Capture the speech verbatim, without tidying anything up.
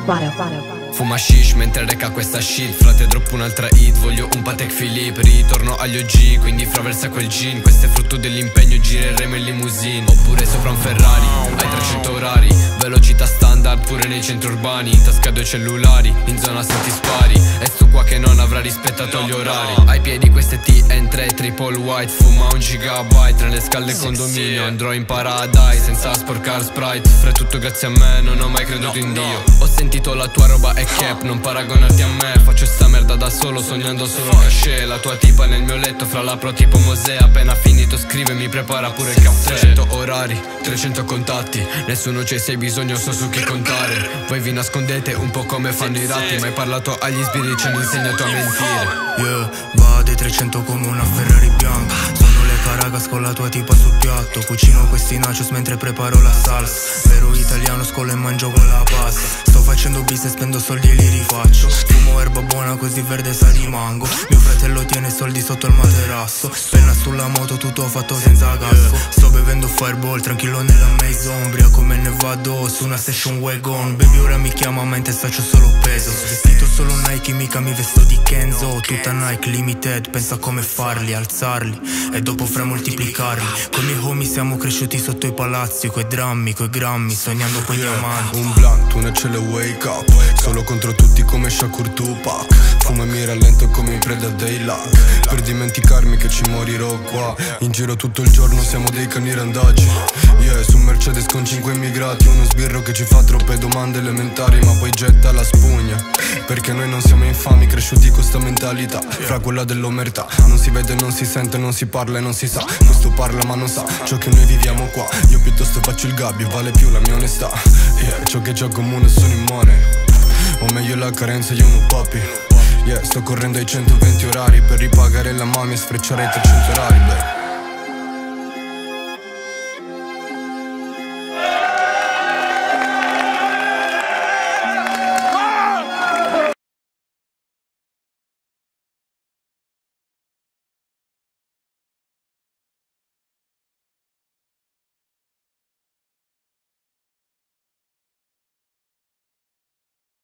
Vado, vado. Fuma shish mentre reca questa shit. Frate droppo un'altra hit, voglio un Patek Philippe. Ritorno agli O G, quindi fra versa quel gin. Questo è frutto dell'impegno, gireremo in limousine. Oppure sopra un Ferrari, ai trecento orari. Velocità standard pure nei centri urbani. In tasca due cellulari, in zona senti spari. E sto qua che non avrà rispettato gli orari. Ai piedi queste T N tre triple white. Fuma un gigabyte nelle scale condominio. Andrò in paradise senza sporcar Sprite. Fra tutto grazie a me, non ho mai creduto in Dio. Ho sentito la tua roba è cap, non paragonarti a me. Faccio sta merda da solo, sognando solo cachet. La tua tipa nel mio letto, fra la pro tipo Mosè. Appena finito scrive, mi prepara pure il caffè. Trecento orari, trecento contatti. Nessuno c'è se hai bisogno, so su chi contare. Voi vi nascondete un po' come fanno i ratti. Ma hai parlato agli sbirri, ci hanno insegnato a mentire. Yeah, va dei trecento come una Ferrari bianca. Sono le Caracas con la tua tipa sul piatto. Cucino questi nachos mentre preparo la salsa. Vero italiano, scolo e mangio con la pasta. Sto facendo business, spendo soldi e li rifaccio. Fumo erba buona così verde sa di mango. Mio fratello tiene soldi sotto il materasso. Penna sulla moto, tutto fatto senza casco. Sto bevendo Fireball, tranquillo nella maison. Ubriaco me ne vado su una session wagon. Baby ora mi chiama ma in testa c'ho solo peso. Vestito solo Nike, mica mi vesto di Kenzo. Tutta Nike limited, pensa come farli, alzarli e dopo fra moltiplicarli. Con i miei homie siamo cresciuti sotto i palazzi, coi drammi, coi grammi, sognando quei diamanti. Un blunt, una cella wake up. Solo contro tutti come Shakur Tupac. Fumo e mi rallento come in preda dei luck. Per dimenticarmi che ci morirò qua. In giro tutto il giorno siamo dei cani randaggi. Yeah, su un Mercedes con cinque immigrati. Uno sbirro che ci fa troppe domande elementari ma poi getta la spugna. Perché noi non siamo infami, cresciuti con sta mentalità. Fra quella dell'omertà. Non si vede, non si sente, non si parla e non si sa. Questo parla ma non sa ciò che noi viviamo qua. Io piuttosto faccio il gabbio, vale più la mia onestà. Yeah, ciò che già comune sono in money. O meglio la carenza, io un papi. Yeah, sto correndo ai centoventi orari per ripagare la mamma e sfrecciare i trecento orari, beh.